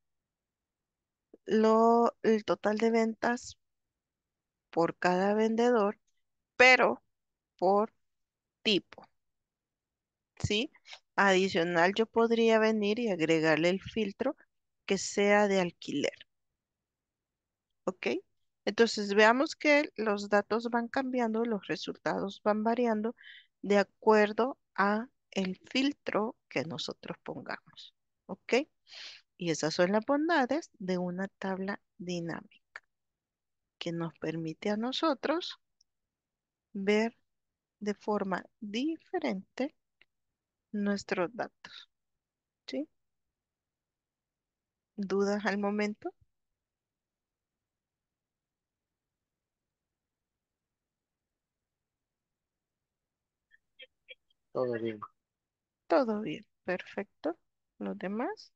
el total de ventas por cada vendedor, pero por tipo, ¿sí? Adicional, yo podría venir y agregarle el filtro que sea de alquiler, ¿ok? Entonces veamos que los datos van cambiando, los resultados van variando de acuerdo a el filtro que nosotros pongamos, ¿ok? Y esas son las bondades de una tabla dinámica que nos permite a nosotros ver de forma diferente nuestros datos, ¿sí? ¿Dudas al momento? Todo bien. Todo bien, perfecto. ¿Los demás?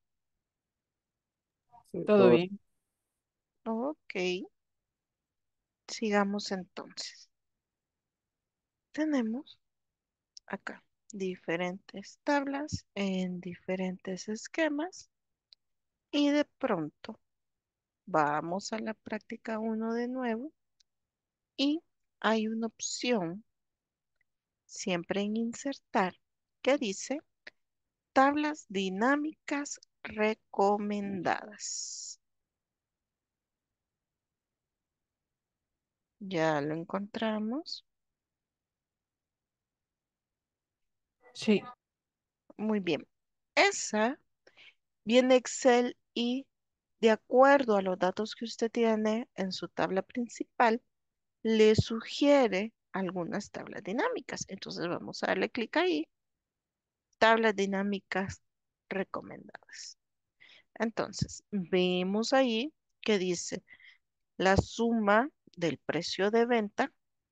Sí, Todo todo. bien. Ok, sigamos entonces. Tenemos acá diferentes tablas en diferentes esquemas y de pronto vamos a la práctica uno de nuevo y hay una opción siempre en insertar que dice tablas dinámicas recomendadas. Ya lo encontramos. Sí, Muy bien. Esa viene Excel y de acuerdo a los datos que usted tiene en su tabla principal, le sugiere algunas tablas dinámicas. Entonces vamos a darle clic ahí, tablas dinámicas recomendadas. Entonces, vemos ahí que dice la suma del precio de venta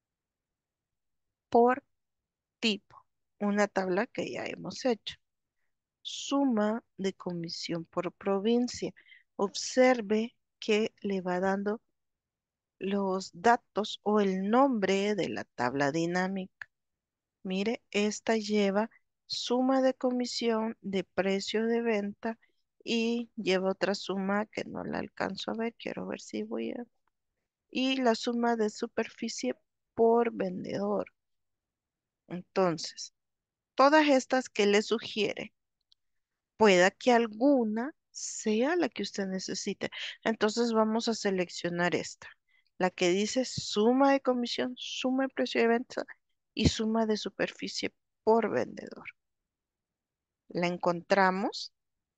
por tipo, una tabla que ya hemos hecho. Suma de comisión por provincia. Observe que le va dando los datos o el nombre de la tabla dinámica. Mire, esta lleva suma de comisión de precio de venta y lleva otra suma que no la alcanzo a ver. Quiero ver si voy a... Y la suma de superficie por vendedor. Entonces, todas estas que le sugiere, pueda que alguna sea la que usted necesite. Entonces vamos a seleccionar esta, la que dice suma de comisión, suma de precio de venta y suma de superficie por vendedor. La encontramos.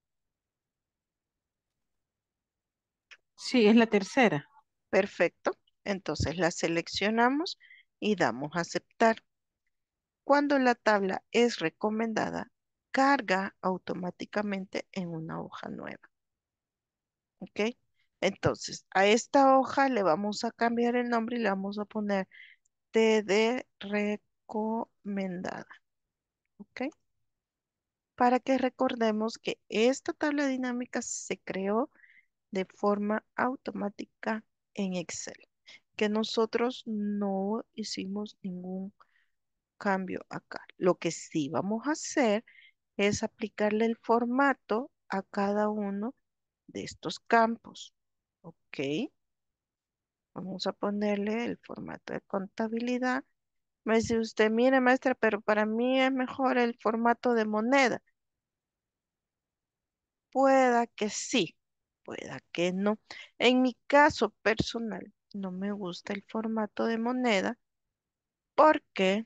Sí, es la tercera. Perfecto. Entonces la seleccionamos y damos a aceptar. Cuando la tabla es recomendada, carga automáticamente en una hoja nueva. ¿Ok? Entonces, a esta hoja le vamos a cambiar el nombre y le vamos a poner TD recomendada. ¿Ok? Para que recordemos que esta tabla dinámica se creó de forma automática en Excel, que nosotros no hicimos ningún cambio acá. Lo que sí vamos a hacer es aplicarle el formato a cada uno de estos campos. ¿Ok? Vamos a ponerle el formato de contabilidad. Me dice usted, mire maestra, pero para mí es mejor el formato de moneda. Pueda que sí, pueda que no. En mi caso personal, no me gusta el formato de moneda porque,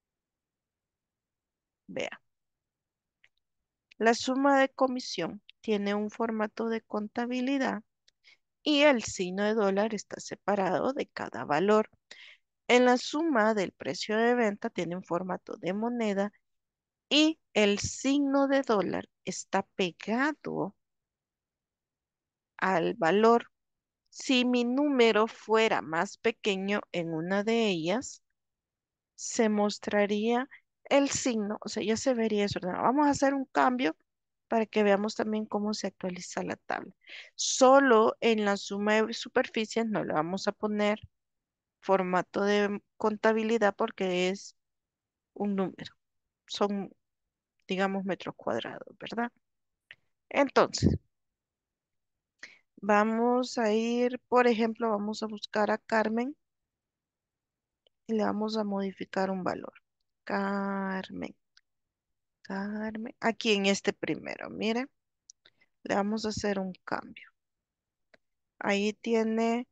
vea, la suma de comisión tiene un formato de contabilidad y el signo de dólar está separado de cada valor. En la suma del precio de venta tiene un formato de moneda y el signo de dólar está pegado al valor. Si mi número fuera más pequeño en una de ellas, se mostraría el signo, o sea, ya se vería desordenado. Vamos a hacer un cambio para que veamos también cómo se actualiza la tabla. Solo en la suma de superficies no le vamos a poner formato de contabilidad porque es un número. Son, digamos, metros cuadrados, ¿verdad? Entonces, vamos a ir, por ejemplo, vamos a buscar a Carmen y le vamos a modificar un valor. Carmen, Carmen, aquí en este primero, mire, le vamos a hacer un cambio. Ahí tiene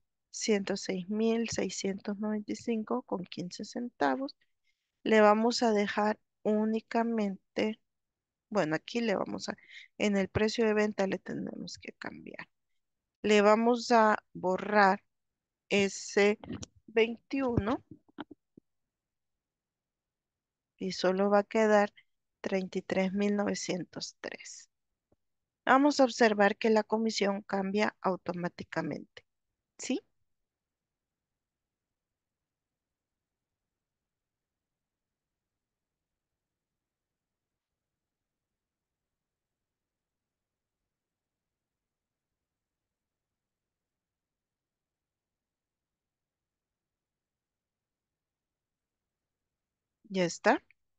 106,695 con 15 centavos. Le vamos a dejar únicamente, bueno, aquí le vamos a, en el precio de venta le tenemos que cambiar. Le vamos a borrar ese 21 y solo va a quedar 33,903. Vamos a observar que la comisión cambia automáticamente. ¿Sí? ¿Ya está?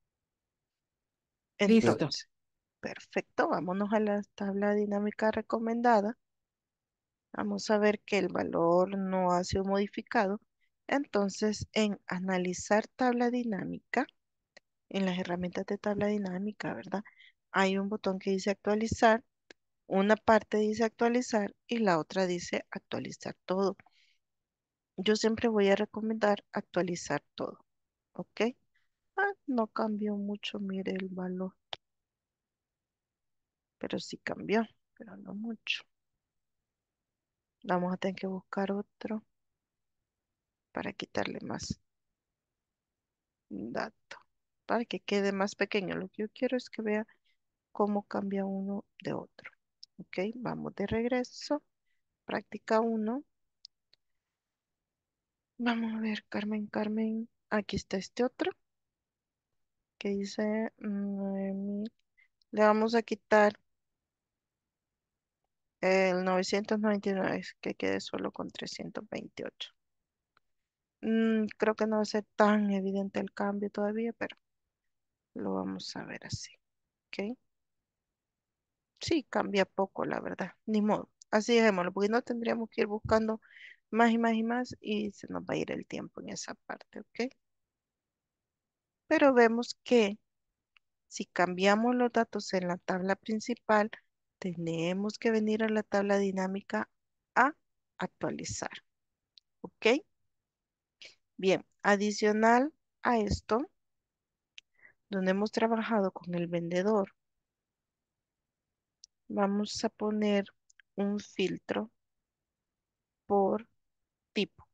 Listo. Entonces, perfecto. Vámonos a la tabla dinámica recomendada. Vamos a ver que el valor no ha sido modificado. Entonces, en analizar tabla dinámica, en las herramientas de tabla dinámica, ¿verdad? Hay un botón que dice actualizar. Una parte dice actualizar y la otra dice actualizar todo. Yo siempre voy a recomendar actualizar todo. ¿Ok? No cambió mucho, mire el valor, pero sí cambió, pero no mucho. Vamos a tener que buscar otro para quitarle más dato, para que quede más pequeño. Lo que yo quiero es que vea cómo cambia uno de otro. ¿Ok? Vamos de regreso. Práctica uno. Vamos a ver, Carmen, Carmen. Aquí está este otro que dice 9,000. Le vamos a quitar el 999, que quede solo con 328. Creo que no va a ser tan evidente el cambio todavía, pero lo vamos a ver así. ¿Ok? Sí, cambia poco, la verdad. Ni modo. Así dejémoslo, porque no tendríamos que ir buscando más y más y más y se nos va a ir el tiempo en esa parte, ¿ok? Pero vemos que si cambiamos los datos en la tabla principal, tenemos que venir a la tabla dinámica a actualizar, ¿ok? Bien, adicional a esto, donde hemos trabajado con el vendedor, vamos a poner un filtro por tipo.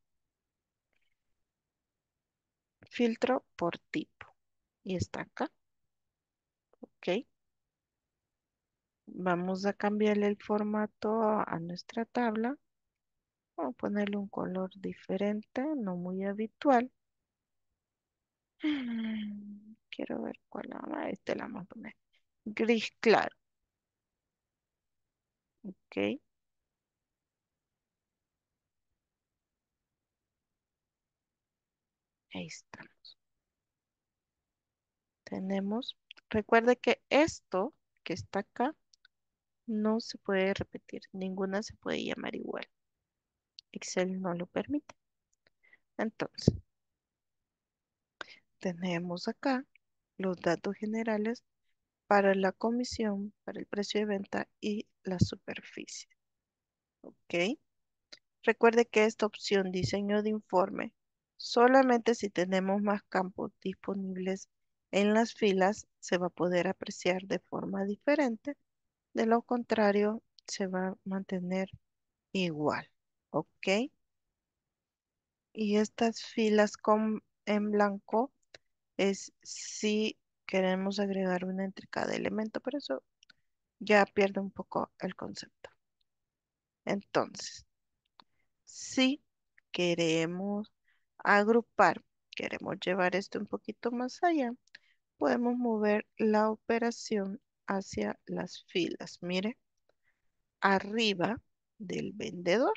Filtro por tipo. Y está acá, ¿ok? Vamos a cambiarle el formato a nuestra tabla. Vamos a ponerle un color diferente, no muy habitual. Quiero ver cuál la este la vamos a poner. Gris claro, ¿ok? Ahí está. Tenemos, recuerde que esto que está acá no se puede repetir, ninguna se puede llamar igual. Excel no lo permite. Entonces, tenemos acá los datos generales para la comisión, para el precio de venta y la superficie. ¿Ok? Recuerde que esta opción diseño de informe solamente si tenemos más campos disponibles en las filas se va a poder apreciar de forma diferente. De lo contrario, se va a mantener igual. ¿Ok? Y estas filas en blanco es si queremos agregar una entre cada elemento, pero eso ya pierde un poco el concepto. Entonces, si queremos agrupar, queremos llevar esto un poquito más allá, podemos mover la operación hacia las filas. Mire, arriba del vendedor.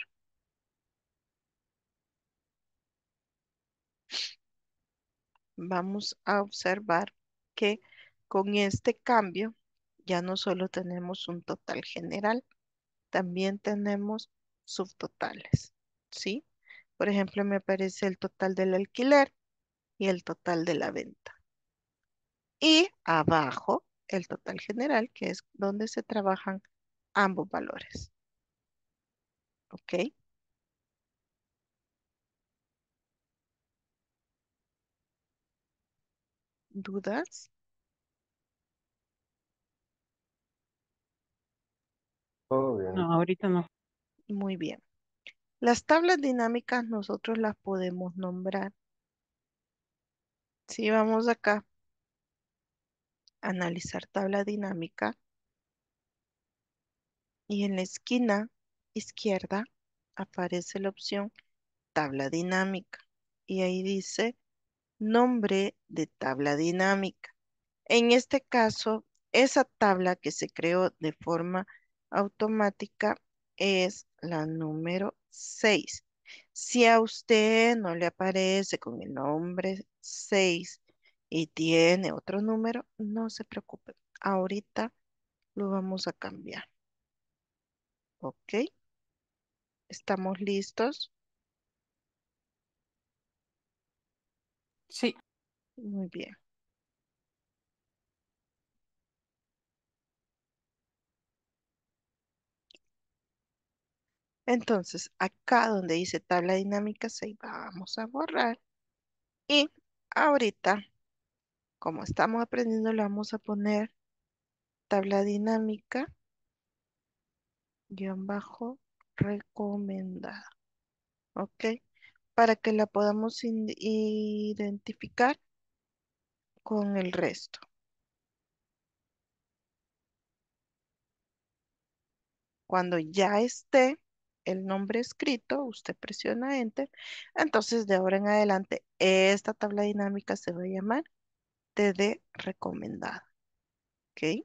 Vamos a observar que con este cambio ya no solo tenemos un total general, también tenemos subtotales, ¿sí? Por ejemplo, me aparece el total del alquiler y el total de la venta. Y abajo, el total general, que es donde se trabajan ambos valores. ¿Ok? ¿Dudas? Todo bien. No, ahorita no. Muy bien. Las tablas dinámicas nosotros las podemos nombrar. Si vamos acá, analizar tabla dinámica, y en la esquina izquierda aparece la opción tabla dinámica. Y ahí dice nombre de tabla dinámica. En este caso, esa tabla que se creó de forma automática es la número 6. Si a usted no le aparece con el nombre 6 y tiene otro número, no se preocupe. Ahorita lo vamos a cambiar. ¿Ok? ¿Estamos listos? Sí. Muy bien. Entonces, acá donde dice tabla dinámica 6, vamos a borrar. Y ahorita, como estamos aprendiendo, le vamos a poner tabla dinámica, guión bajo, recomendada. ¿Ok? Para que la podamos identificar con el resto. Cuando ya esté el nombre escrito, usted presiona Enter. Entonces, de ahora en adelante, esta tabla dinámica se va a llamar TD recomendada. ¿Ok?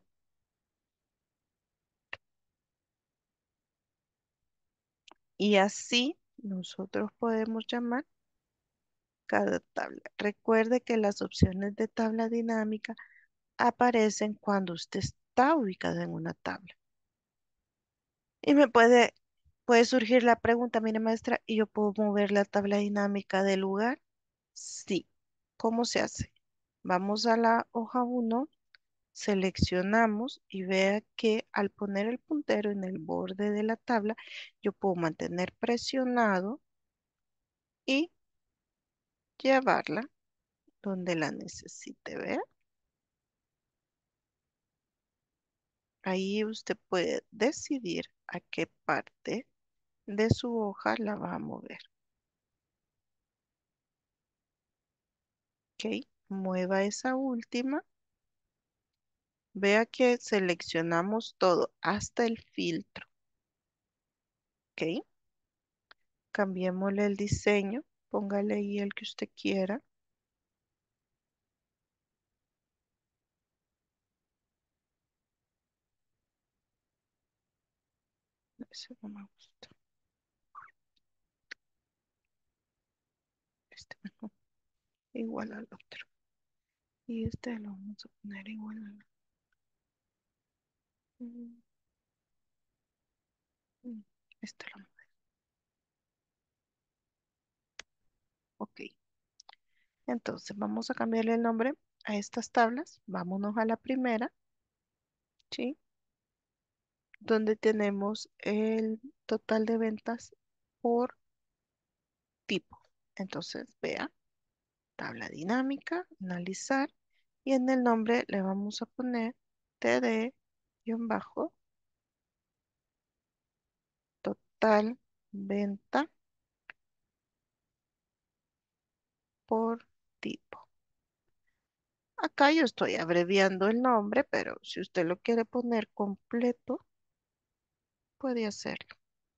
Y así nosotros podemos llamar cada tabla. Recuerde que las opciones de tabla dinámica aparecen cuando usted está ubicado en una tabla. Y me puede puede surgir la pregunta, mire maestra, ¿y yo puedo mover la tabla dinámica del lugar? Sí. ¿Cómo se hace? Vamos a la hoja uno, seleccionamos y vea que al poner el puntero en el borde de la tabla, yo puedo mantener presionado y llevarla donde la necesite, ¿vea? Ahí usted puede decidir a qué parte de su hoja la va a mover. Ok, mueva esa última. Vea que seleccionamos todo, hasta el filtro. Ok, cambiémosle el diseño. Póngale ahí el que usted quiera. Ese no me gusta. Este mejor, igual al otro. Y este lo vamos a poner igual al otro. Mm, mm, Este lo. Ok. Entonces vamos a cambiarle el nombre a estas tablas. Vámonos a la primera, ¿sí? Donde tenemos el total de ventas por tipo. Entonces, vea, tabla dinámica, analizar, y en el nombre le vamos a poner TD-bajo total venta por tipo. Acá yo estoy abreviando el nombre, pero si usted lo quiere poner completo, puede hacerlo.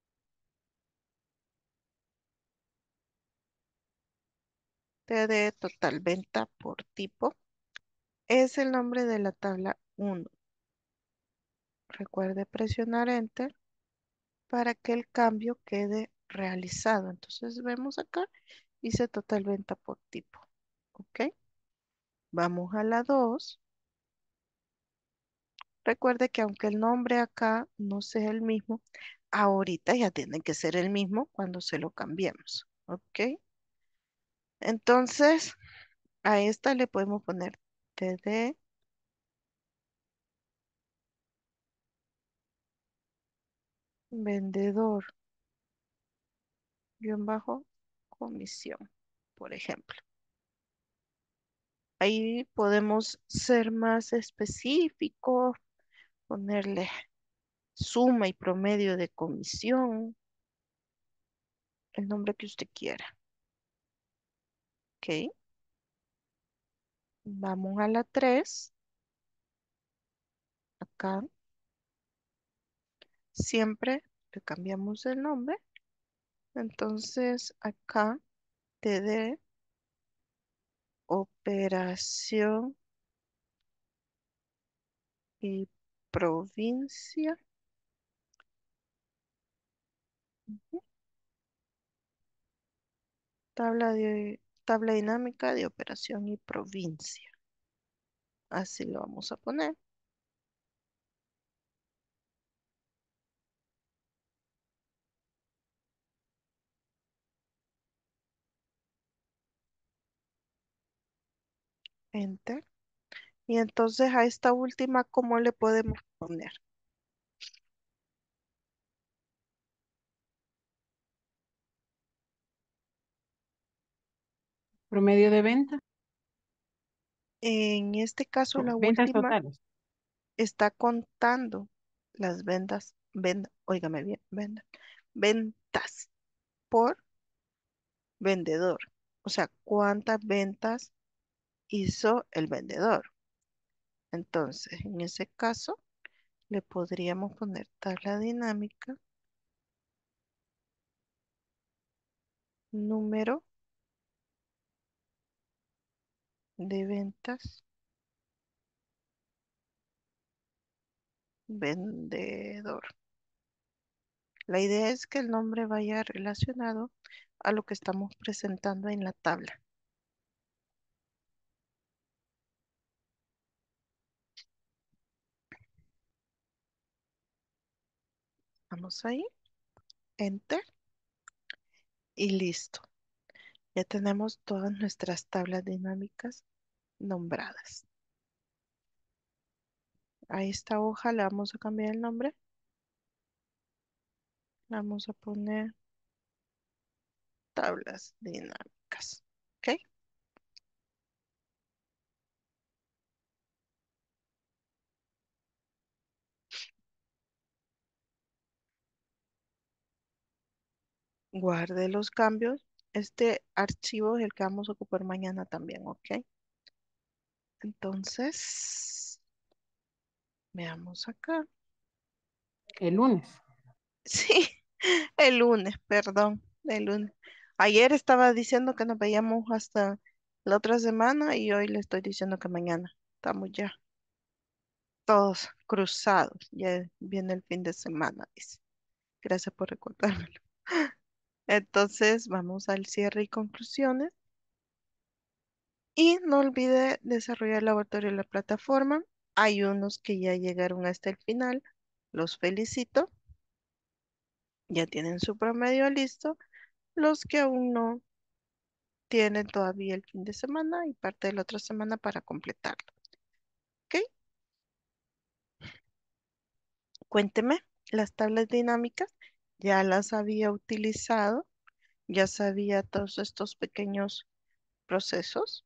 TD total venta por tipo es el nombre de la tabla 1. Recuerde presionar Enter para que el cambio quede realizado. Entonces vemos acá, dice total venta por tipo. ¿Ok? Vamos a la 2. Recuerde que aunque el nombre acá no sea el mismo, ahorita ya tiene que ser el mismo cuando se lo cambiemos. ¿Ok? Entonces, a esta le podemos poner TD vendedor guión bajo comisión, por ejemplo. Ahí podemos ser más específicos, ponerle suma y promedio de comisión, el nombre que usted quiera. Ok, vamos a la 3. Acá siempre le cambiamos el nombre. Entonces acá TD operación y provincia. Ujú. Tabla dinámica de operación y provincia. Así lo vamos a poner. Enter. Y entonces a esta última, ¿cómo le podemos poner? Promedio de venta, En este caso, la ventas última totales. está contando las ventas, óigame bien, ventas por vendedor. O sea, cuántas ventas hizo el vendedor. Entonces, en ese caso, le podríamos poner tabla dinámica, número de ventas, vendedor. La idea es que el nombre vaya relacionado a lo que estamos presentando en la tabla. Vamos ahí. Enter y listo. Ya tenemos todas nuestras tablas dinámicas nombradas. A esta hoja le vamos a cambiar el nombre. Le vamos a poner tablas dinámicas. ¿Ok? Guarde los cambios. Este archivo es el que vamos a ocupar mañana también, ¿ok? Entonces, veamos acá. El lunes. Sí, el lunes, perdón, el lunes. Ayer estaba diciendo que nos veíamos hasta la otra semana y hoy le estoy diciendo que mañana. Estamos ya todos cruzados. Ya viene el fin de semana, dice. Gracias por recordármelo. Entonces, vamos al cierre y conclusiones. Y no olvide desarrollar el laboratorio en la plataforma. Hay unos que ya llegaron hasta el final. Los felicito. Ya tienen su promedio listo. Los que aún no tienen todavía el fin de semana y parte de la otra semana para completarlo. ¿Ok? Cuénteme, las tablas dinámicas ya las había utilizado, ya sabía todos estos pequeños procesos.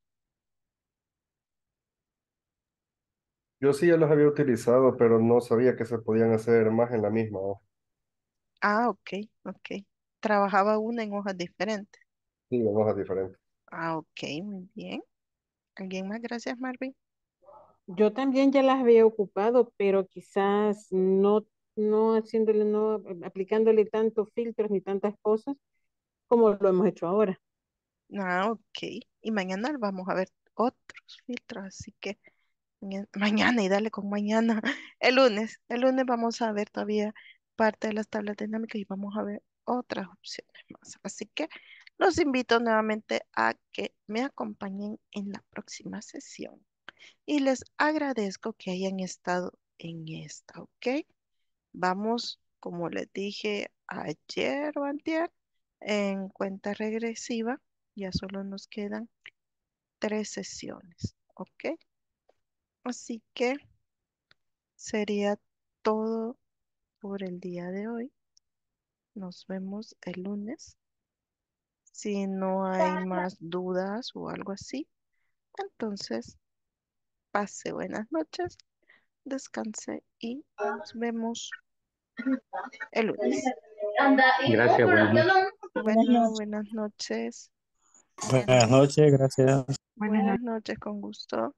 Yo sí ya los había utilizado, pero no sabía que se podían hacer más en la misma hoja. Ah, ok, ok. Trabajaba una en hojas diferentes. Sí, en hojas diferentes. Ah, ok, muy bien. ¿Alguien más? Gracias, Marvin. Yo también ya las había ocupado, pero quizás no haciéndole, no aplicándole tantos filtros ni tantas cosas como lo hemos hecho ahora. Ah, ok. Y mañana vamos a ver otros filtros, así que mañana y dale con mañana. El lunes vamos a ver todavía parte de las tablas dinámicas y vamos a ver otras opciones más. Así que los invito nuevamente a que me acompañen en la próxima sesión y les agradezco que hayan estado en esta, ¿ok? Vamos, como les dije ayer o antier, en cuenta regresiva. Ya solo nos quedan 3 sesiones, ¿ok? Así que sería todo por el día de hoy. Nos vemos el lunes. Si no hay más dudas o algo así, entonces pase buenas noches, descanse y nos vemos el lunes. Gracias, buenas noches. Bueno, buenas noches. Buenas noches, gracias. Buenas noches, con gusto.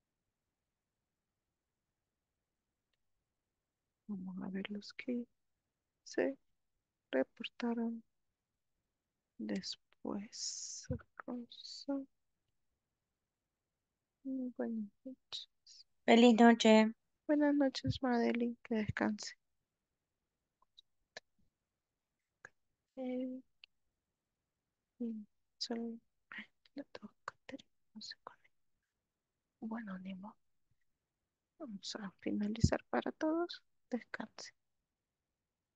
Vamos a ver los que se reportaron después. Rosa. Buenas noches. Feliz noche. Buenas noches, Madeline. Que descanse. Eh, y solo la tengo que tener, no se conecta. Bueno, ni modo. Vamos a finalizar para todos. Descanse.